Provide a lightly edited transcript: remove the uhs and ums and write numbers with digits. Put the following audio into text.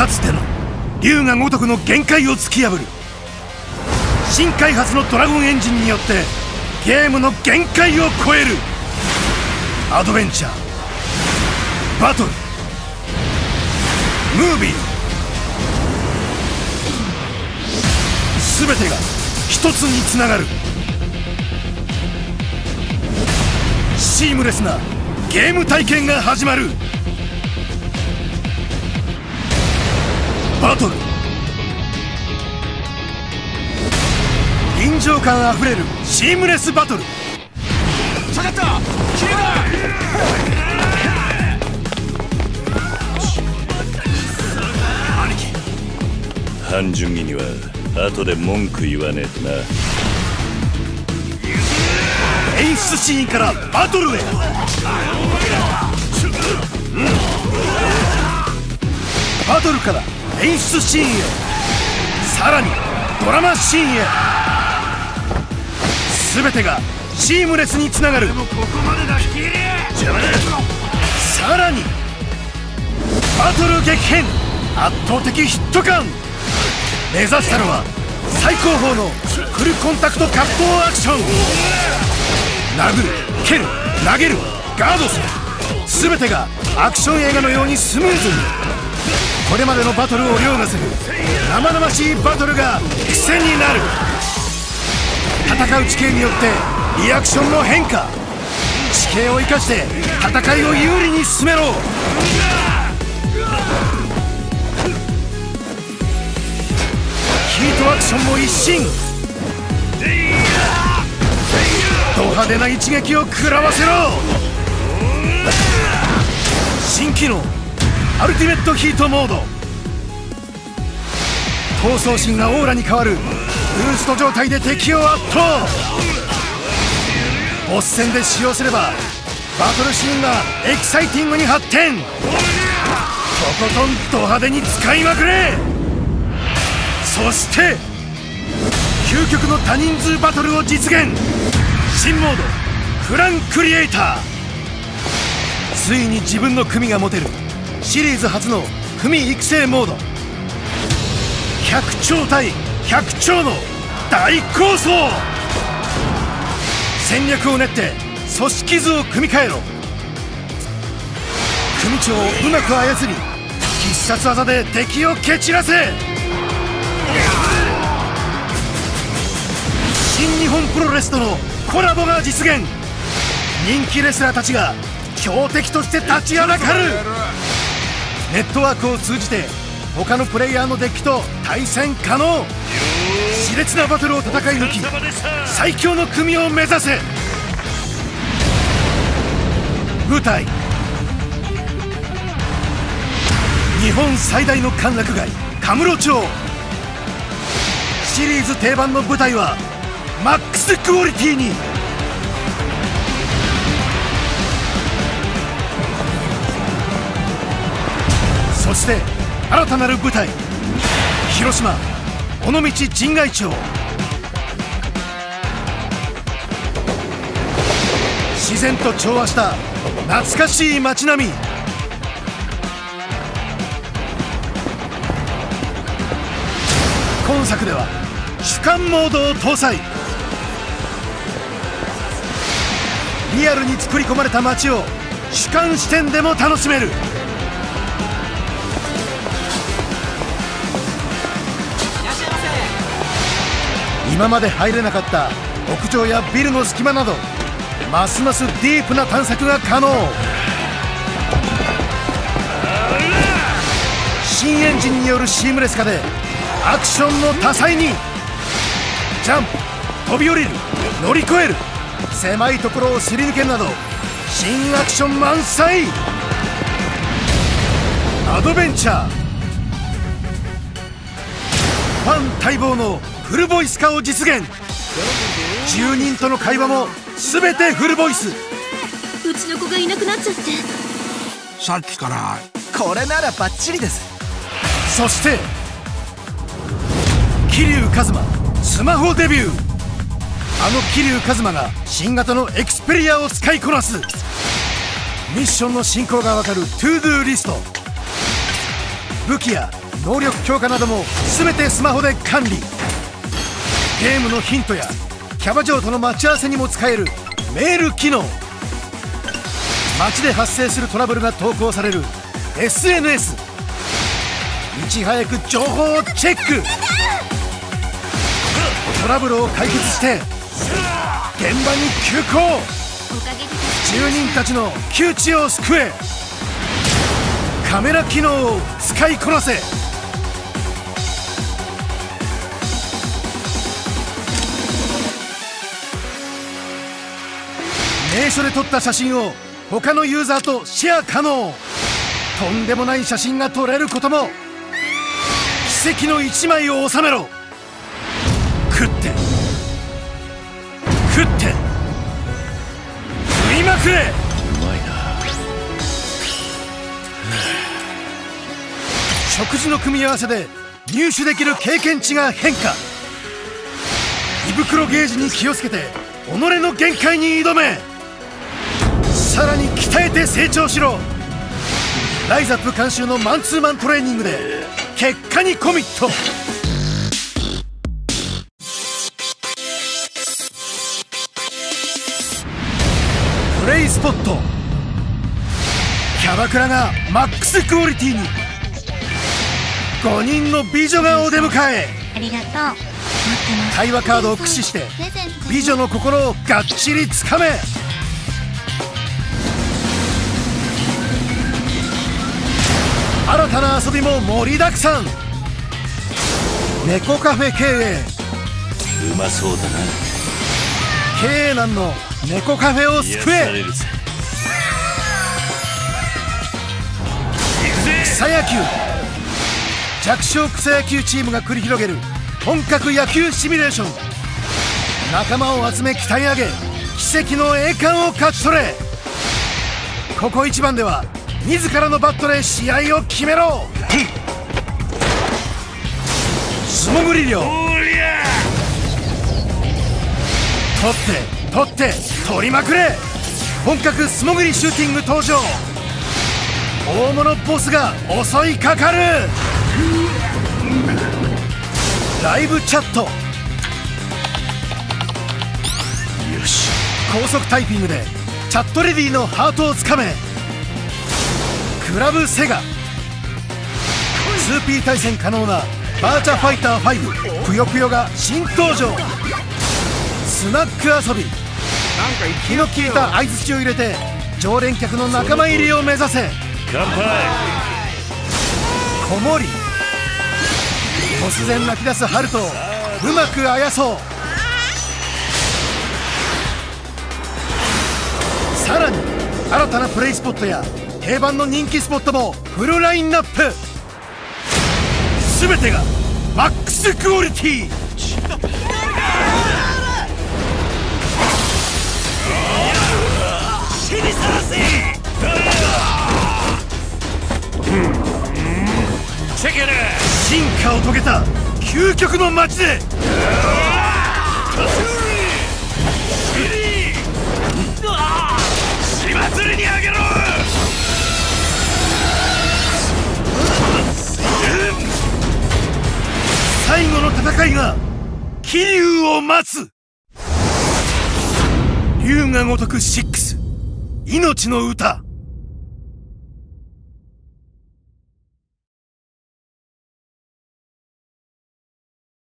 かつての龍が如くの限界を突き破る新開発のドラゴンエンジンによってゲームの限界を超えるアドベンチャー、バトル、ムービー、全てが一つにつながるシームレスなゲーム体験が始まる。バトル、臨場感あふれるシームレスバトル。 下がった、切れだ。兄貴、 半順義には後で文句言わねえとな。 演出シーンからバトルへ。バトルから演出シーンへ、さらにドラマシーンへ、全てがシームレスにつながる。さらにバトル激変、圧倒的ヒット感。目指したのは最高峰のフルコンタクト格闘アクション。殴る、蹴る、投げる、ガードする、全てがアクション映画のようにスムーズに。これまでのバトルを凌駕する生々しいバトルが癖になる。戦う地形によってリアクションの変化、地形を生かして戦いを有利に進めろ。ヒートアクションも一新。ド派手な一撃を食らわせろ。新機能アルティメットヒートモード。闘争心がオーラに変わるブースト状態で敵を圧倒。ボス戦で使用すればバトルシーンがエキサイティングに発展。とことんド派手に使いまくれ。そして究極の多人数バトルを実現。新モードクランクリエイター。ついに自分の組が持てるシリーズ初の組育成モード。100兆対100兆の大抗争。戦略を練って組織図を組み替えろ。組長をうまく操り必殺技で敵を蹴散らせ。新日本プロレスとのコラボが実現。人気レスラーたちが強敵として立ちはだかる。ネットワークを通じて他のプレイヤーのデッキと対戦可能。熾烈なバトルを戦い抜き最強の組を目指せ。舞台、日本最大の歓楽街神室町。シリーズ定番の舞台はマックスクオリティに。そして新たなる舞台、広島尾道神外町。自然と調和した懐かしい街並み。今作では主観モードを搭載。リアルに作り込まれた街を主観視点でも楽しめる。今まで入れなかった屋上やビルの隙間などますますディープな探索が可能。新エンジンによるシームレス化でアクションの多彩に。ジャンプ、飛び降りる、乗り越える、狭いところをすり抜けるなど新アクション満載。アドベンチャー、ファン待望のフルボイス化を実現。住人との会話も全てフルボイス。 うちの子がいなくなっちゃって。 さっきからこれならバッチリです。 そして桐生一馬スマホデビュー。あの桐生一馬が新型のエクスペリアを使いこなす。ミッションの進行がわかるトゥードゥーリスト。 武器や能力強化なども全てスマホで管理。ゲームのヒントやキャバ嬢との待ち合わせにも使えるメール機能。街で発生するトラブルが投稿される SNS。 いち早く情報をチェック。トラブルを解決して現場に急行。 おかげで住人たちの窮地を救え。カメラ機能を使いこなせ。名所で撮った写真を他のユーザーとシェア可能。とんでもない写真が撮れることも。奇跡の一枚を収めろ。食って食って食いまくれ。 うまいな。 食事の組み合わせで入手できる経験値が変化。胃袋ゲージに気をつけて己の限界に挑め。さらに鍛えて成長しろ。ライザップ監修のマンツーマントレーニングで結果にコミット。プレイスポット。キャバクラがマックスクオリティに。5人の美女がお出迎え。 ありがとう。待ってます。 対話カードを駆使して美女の心をがっちりつかめ。新たな遊びも盛りだくさん。猫カフェ経営。 うまそうだな。 経営難の猫カフェを救癒されえ。 るぜ。 草野球。弱小草野球チームが繰り広げる本格野球シミュレーション。仲間を集め鍛え上げ奇跡の栄冠を勝ち取れ。ここ一番では自らのバットで試合を決めろ。素潜り漁。取って取りまくれ。本格素潜りシューティング登場。大物ボスが襲いかかる。ライブチャット。よし、高速タイピングでチャットレディのハートをつかめ。クラブセガ。 2P 対戦可能なバーチャファイター5ぷよぷよが新登場。スナック遊び。気の利いた相槌を入れて常連客の仲間入りを目指せ。 乾杯。 子守。突然泣き出すハルトをうまくあやそう。さらに新たなプレイスポットや定番の人気スポットもフルラインナップ。全てがマックスクオリティ。 死にさらせ。チェケル。 進化を遂げた究極の街で。 血祭りにあげろ。 最後の戦いが桐生を待つ。龍が如く6命の歌。